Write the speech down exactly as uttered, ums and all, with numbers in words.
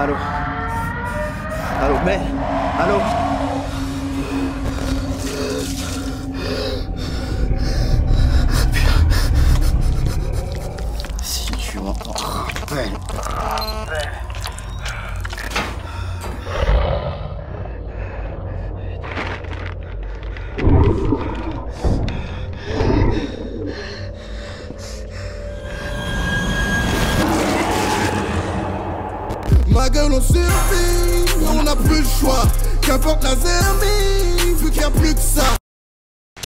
Allô. Allô, mais. Allô. Si tu m'entends, rappelle. Rappelle. Ma gueule on survit, on n'a plus le choix. Qu'importe la zermie, vu qu'il n'y a plus que ça.